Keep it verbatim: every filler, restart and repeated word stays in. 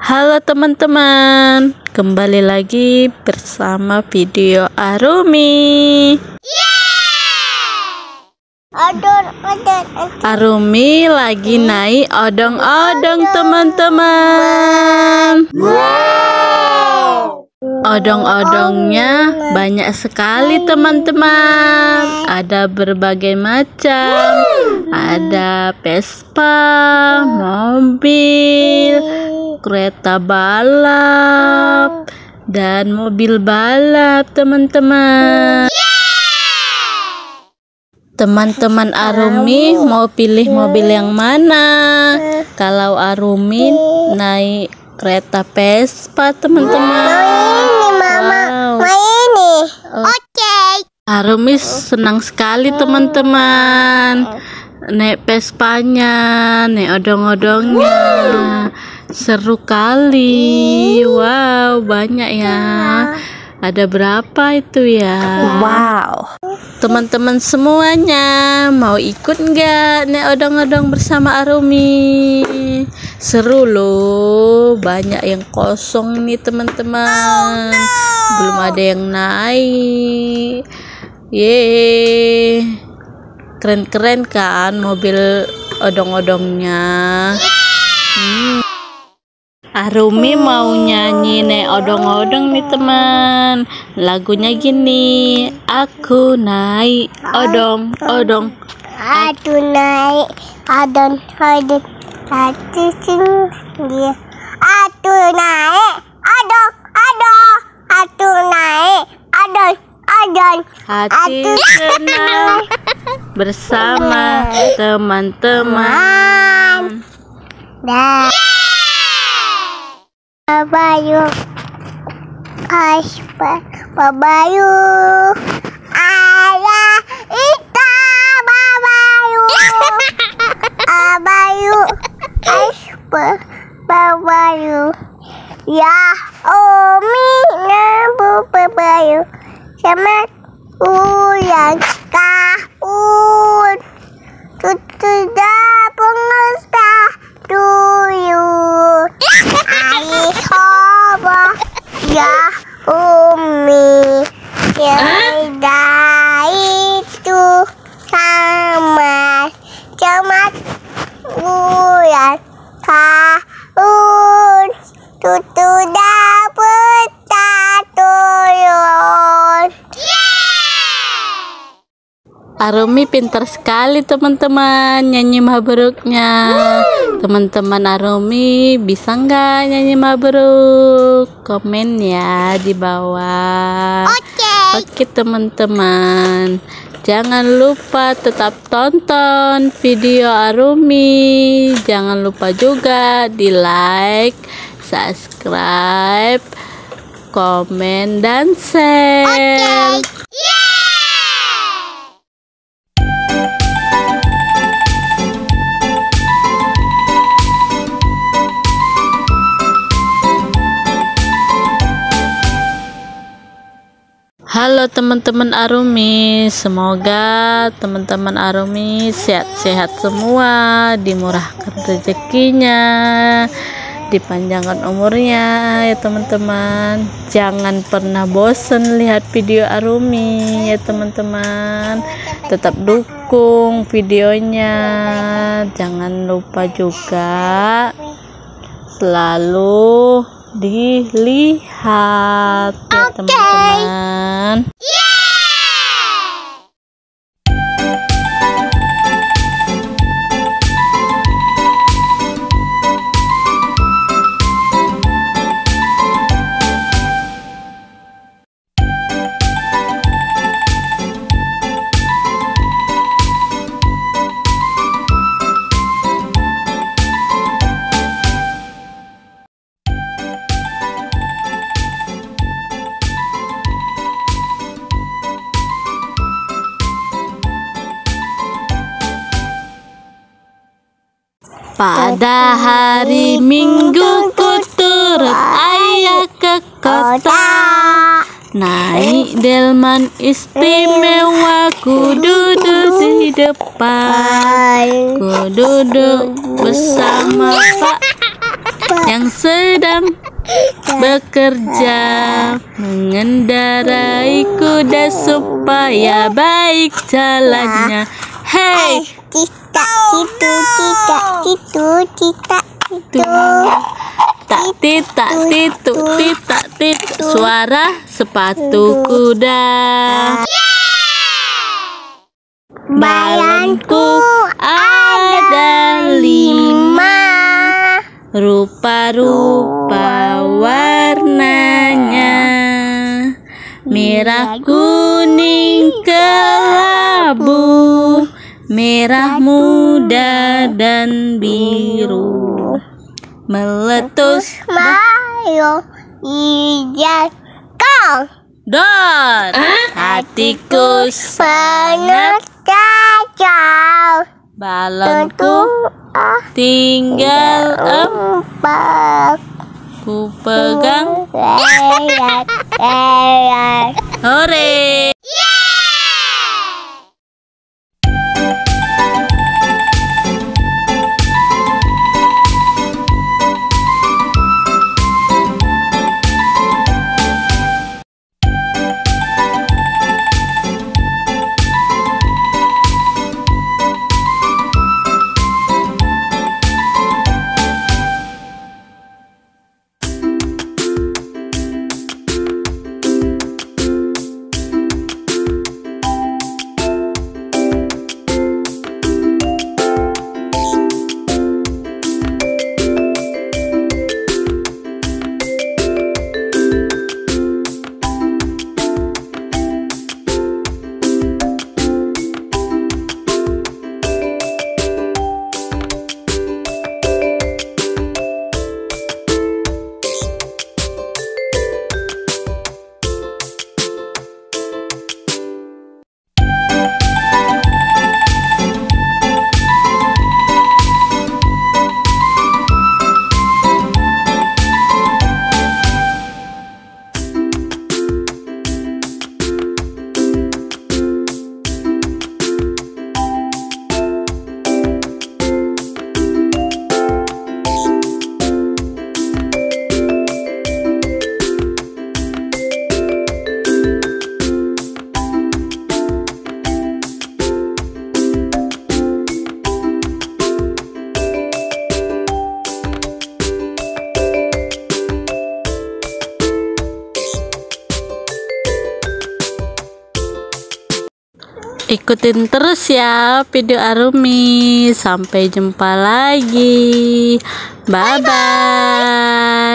Halo teman-teman, kembali lagi bersama video Arumi. Odong, odong, odong. Arumi lagi naik odong-odong teman-teman. Odong-odongnya banyak sekali teman-teman. Ada berbagai macam. Ada Vespa, mobil, kereta balap, dan mobil balap teman-teman. Teman-teman Arumi mau pilih mobil yang mana? Kalau Arumi naik kereta Vespa teman-teman. Mama, mau ini. Oke. Arumi senang sekali teman-teman. Naik Vespanya, naik odong-odongnya. Seru kali. Wow, banyak ya. Ada berapa itu ya? Wow. Teman-teman semuanya mau ikut nggak naik odong-odong bersama Arumi? Seru loh, banyak yang kosong nih teman-teman. Belum ada yang naik. Yeay, keren-keren kan mobil odong-odongnya. hmm. Arumi mau nyanyi naik odong-odong nih teman. Lagunya gini, aku naik odong-odong. Aku naik odong odong. Aku tinggi. Aku naik odong odong. Aku naik odong odong. Hati senang bersama teman-teman. Dah. Babayu, aspa, babayu, ayah ita, babayu, abayu, aspa, babayu, ya omi nabu babayu, sama uyan kahun, tutudah pengusta tuyul. Ya Umi, ya itu sama cemat bulan tahun tutu dapet tuyul. Arumi pintar sekali teman-teman nyanyi mabruknya. Teman-teman Arumi bisa nggak nyanyi mabruk? Komen ya di bawah. Oke. Oke teman-teman, jangan lupa tetap tonton video Arumi. Jangan lupa juga di like, subscribe, komen, dan share. Oke. Halo teman-teman Arumi, semoga teman-teman Arumi sehat-sehat semua, dimurahkan rezekinya, dipanjangkan umurnya ya teman-teman. Jangan pernah bosan lihat video Arumi ya teman-teman. Tetap dukung videonya. Jangan lupa juga selalu dilihat ya teman-teman. Pada hari Minggu ku turut ayah ke kota, naik delman istimewa, ku duduk di depan, ku duduk bersama Pak yang sedang bekerja mengendarai kuda supaya baik jalannya. Hey, Cita itu cita itu cita itu. tak titak titu titak titu suara sepatu kuda. Balonku ada lima, rupa-rupa warnanya, merah, kuning, kelabu, merah muda dan biru, meletus Mayo hijau kau. dot. Hatiku sangat kacau. balonku tinggal empat, ku pegang hore. Ikutin terus ya video Arumi. Sampai jumpa lagi. Bye bye.